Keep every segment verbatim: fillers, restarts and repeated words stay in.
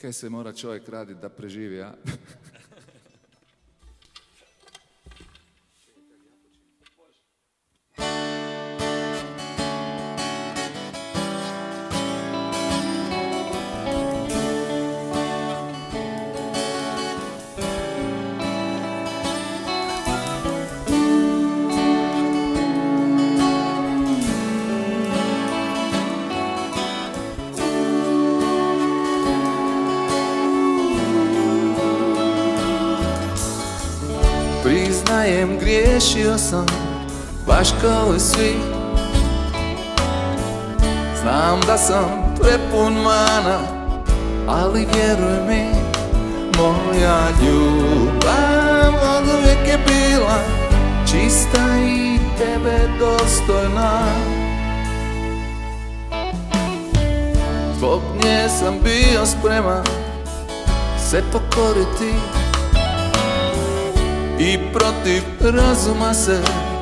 kaj se mora čovjek raditi da preživi, a? Priznajem, griješio sam, baš kao i svi. Znam da sam prepun mana, ali vjeruj mi, moja ljubav oduvijek je bila čista i tebe dostojna. Zbog nje sam bio spreman se pokoriti i protiv razuma se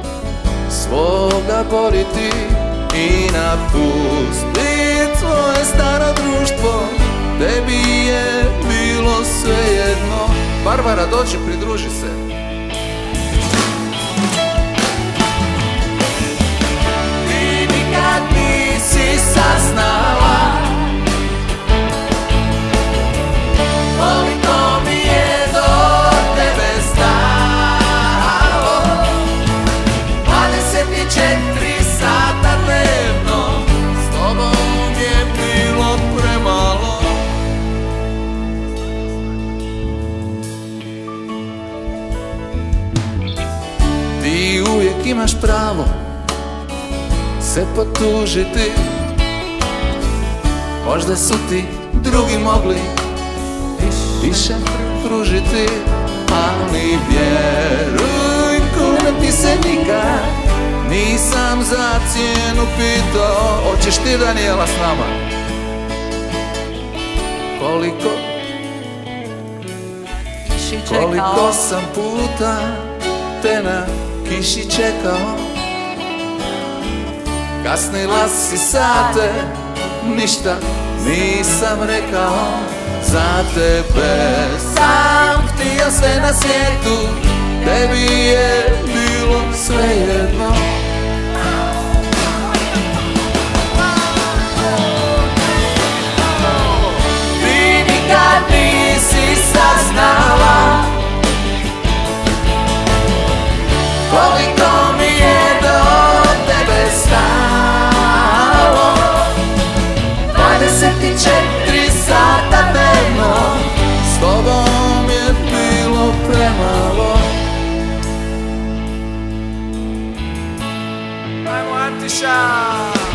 svoga boriti i napustit svoje staro društvo. Tebi je bilo svejedno. Barbara, dođi, pridruži se. Ti nikad nisi saznala koliko mi je do tebe stalo. Dvadeset četiri sata dnevno s tobom je bilo premalo. Ti uvijek imaš pravo se potužiti. Možda su ti drugi mogli više pružiti, ali vjeruj, kunem ti se nikad nisam za cijenu pitao. Hoćeš ti, Danijela, s nama? Koliko, koliko sam puta te na kiši čekao. Kasnila si sate, ništa nisam rekao. Za tebe sam htio sve na svijetu, tebi je bilo svejedno. Ti nikad nisi saznala koliko mi je do tebe stalo. Dvadeset četiri sata dnevno s tobom je bilo premalo. Ajmo, Antiša!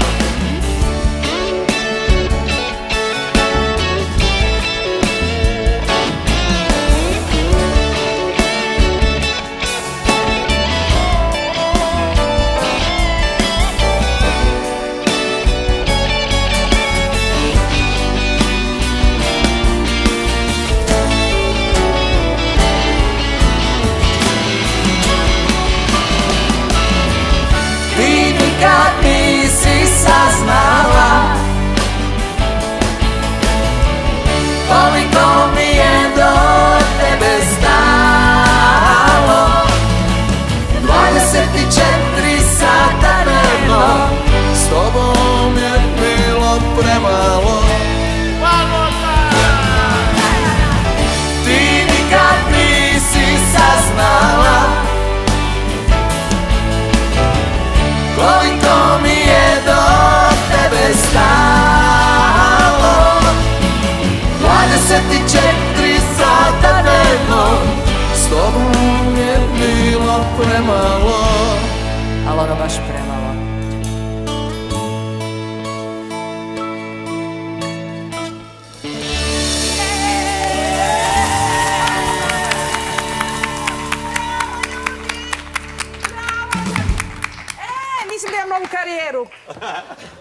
Nikad nisi saznala koliko mi je do tebe stalo. Dvadeset četiri sata dnevno s tobom je bilo premalo. Ti nikad nisi saznala koliko mi je do tebe stalo. Dvadeset četiri sata dnevno s tobom je bilo premalo. Ali ono baš premalo. Mislim da imam novu karijeru.